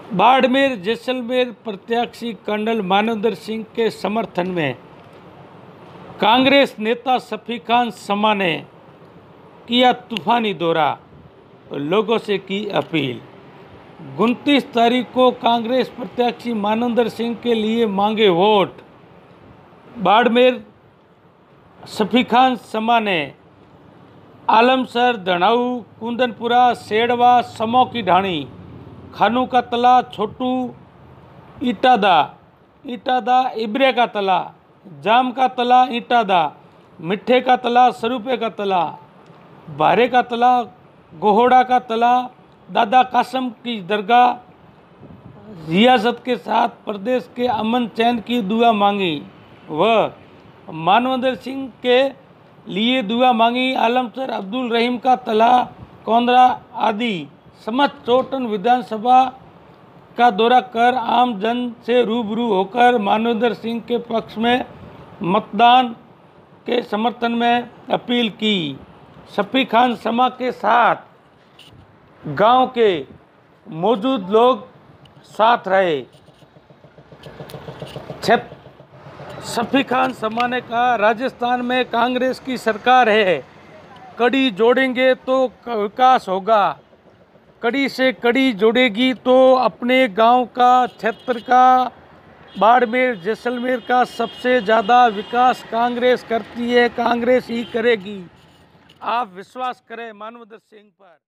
बाड़मेर जैसलमेर प्रत्याशी कर्नल मानवेंद्र सिंह के समर्थन में कांग्रेस नेता शफी खान समा ने किया तूफानी दौरा, लोगों से की अपील। 29 तारीख को कांग्रेस प्रत्याशी मानवेंद्र सिंह के लिए मांगे वोट। बाड़मेर शफी खान समा ने आलमसर, धनाऊ, कुंदनपुरा, सेड़वा, समो की ढाणी, खानू का तला, छोटू, ईटादा, इब्रे का तला, जाम का तला, ईटादा, मिठे का तला, सरूपे का तला, भारे का तला, गोहोड़ा का तला, दादा कासम की दरगाह, रियासत के साथ प्रदेश के अमन चैन की दुआ मांगी व मानवेंद्र सिंह के लिए दुआ मांगी। आलमसर, अब्दुल रहीम का तला, कौंदरा आदि समस्त 54 विधानसभा का दौरा कर आम जन से रूबरू होकर मानवेंद्र सिंह के पक्ष में मतदान के समर्थन में अपील की। शफी खान समा के साथ गांव के मौजूद लोग साथ रहे। शफी खान समा ने कहा, राजस्थान में कांग्रेस की सरकार है, कड़ी जोड़ेंगे तो विकास होगा, कड़ी से कड़ी जोड़ेगी तो अपने गांव का, क्षेत्र का, बाड़मेर जैसलमेर का सबसे ज़्यादा विकास कांग्रेस करती है, कांग्रेस ही करेगी। आप विश्वास करें मानवेंद्र सिंह पर।